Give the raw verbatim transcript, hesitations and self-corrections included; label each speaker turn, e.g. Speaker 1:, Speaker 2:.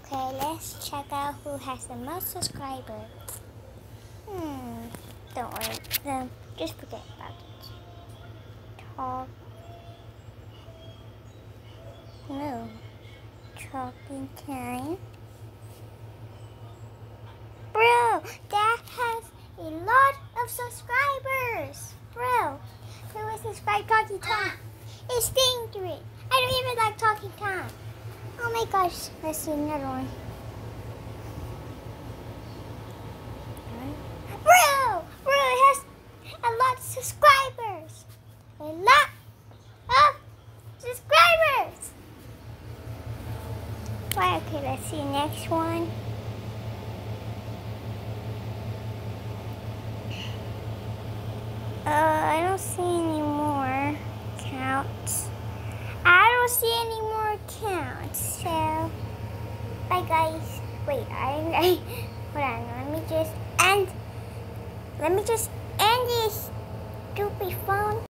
Speaker 1: Okay, let's check out who has the most subscribers. Hmm, don't worry, then just forget about it. Talk. No. Talking time. Bro, that has a lot of subscribers. Bro, who will subscribe Talking Time? It's dangerous. I don't even like Talking Time. Oh my gosh, let's see another one. Bro, bro, it has a lot of subscribers. A lot of subscribers. Well, okay, let's see next one. Uh, I don't see any more counts. I don't see any more counts. So, bye guys. Wait, I, I hold on. Let me just end. Let me just end this stupid phone.